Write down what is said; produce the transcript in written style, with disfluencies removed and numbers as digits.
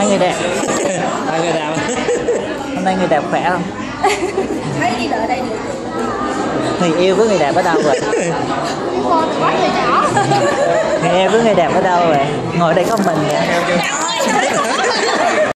người đẹp. Người đẹp. Hôm nay người đẹp khỏe không? Thấy đi đợi đây được. Người yêu với người đẹp ở đâu rồi? Người yêu với người đẹp ở đâu rồi? Ngồi đây có mình vậy?